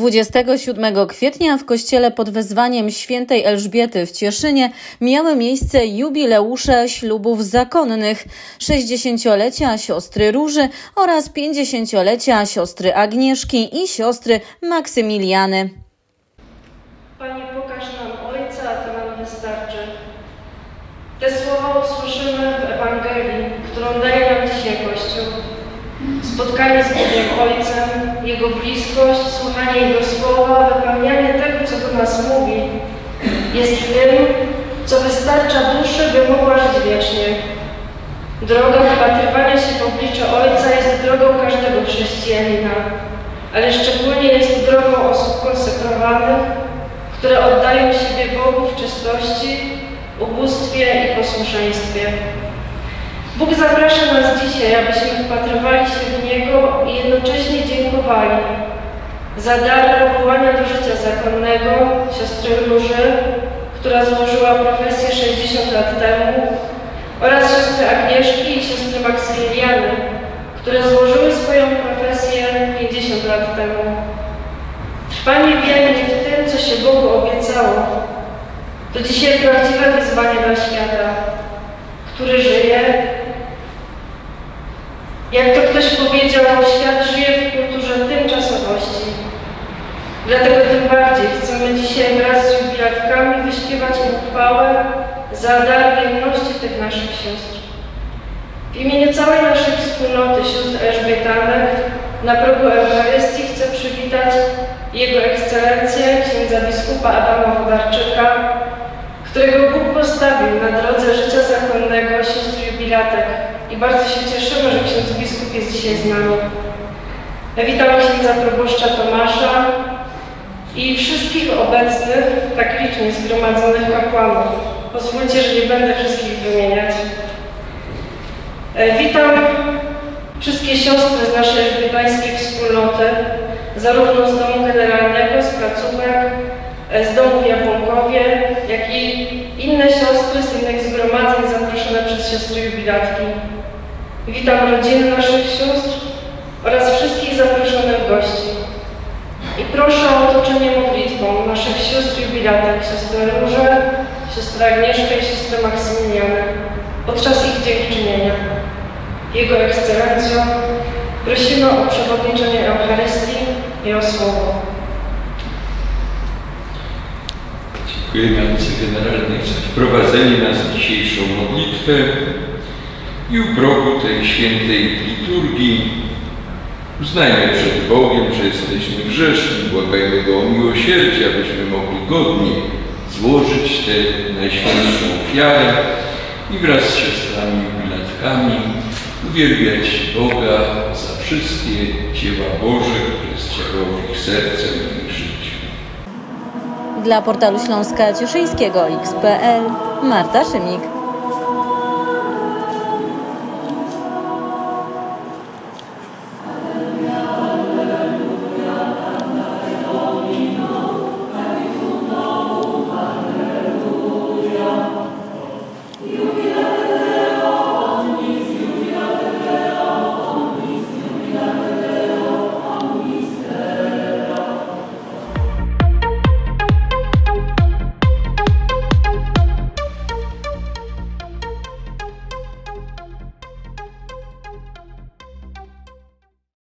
27 kwietnia w kościele pod wezwaniem świętej Elżbiety w Cieszynie miały miejsce jubileusze ślubów zakonnych, 60-lecia siostry Róży oraz 50-lecia siostry Agnieszki i siostry Maksymiliany. Panie, pokaż nam Ojca, a to nam wystarczy. Te słowa usłyszymy w Ewangelii, którą daje nam dzisiaj Kościół. Spotkanie z Bogiem Ojcem, Jego bliskość, słuchanie Jego słowa, wypełnianie tego, co do nas mówi, jest tym, co wystarcza duszy, by mogła żyć wiecznie. Droga wpatrywania się w oblicze Ojca jest drogą każdego chrześcijanina, ale szczególnie jest drogą osób konsekrowanych, które oddają siebie Bogu w czystości, ubóstwie i posłuszeństwie. Bóg zaprasza nas dzisiaj, abyśmy wpatrywali się w Niego i jednocześnie dziękowali za dar powołania do życia zakonnego siostry Róży, która złożyła profesję 60 lat temu, oraz siostry Agnieszki i siostry Maksymiliany, które złożyły swoją profesję 50 lat temu. Trwanie wiernie w tym, co się Bogu obiecało, to dzisiaj prawdziwe wyzwanie dla świata, który żyje. Jak to ktoś powiedział, świat żyje w kulturze tymczasowości. Dlatego tym bardziej chcemy dzisiaj wraz z jubilatkami wyśpiewać im chwałę za dar wierności tych naszych sióstr. W imieniu całej naszej wspólnoty sióstr Elżbietanek na progu Eucharystii chcę przywitać Jego Ekscelencję, księdza biskupa Adama Wodarczyka, którego Bóg postawił na drodze życia zakonnego sióstr jubilatek. I bardzo się cieszymy, że ksiądz biskup jest dzisiaj z nami. Witam księdza proboszcza Tomasza i wszystkich obecnych, tak licznie zgromadzonych kapłanów. Pozwólcie, że nie będę wszystkich wymieniać. Witam wszystkie siostry z naszej elżbietańskiej wspólnoty, zarówno z domu generalnego, z placówek, z domu w Jabłonkowie, jak i inne siostry z innych zgromadzeń zaproszone przez siostry jubilatki. Witam rodziny naszych sióstr oraz wszystkich zaproszonych gości. I proszę o otoczenie modlitwą naszych sióstr jubilatek, siostrę Różę, siostrę Agnieszkę i siostrę Maksymilianę podczas ich dziękczynienia. Jego Ekscelencjo, prosimy o przewodniczenie Eucharystii i o słowo. Dziękujemy Ojcu Generalnej za wprowadzenie nas w dzisiejszą modlitwę i u progu tej świętej liturgii uznajmy przed Bogiem, że jesteśmy grzeszni, błagajmy Go o miłosierdzie, abyśmy mogli godnie złożyć tę najświętszą ofiarę i wraz z siostrami jubilatkami uwielbiać Boga za wszystkie dzieła Boże, które zdziałały w ich sercach i w ich życiu. Dla portalu Śląska Cieszyńskiego XPL Marta Szymik.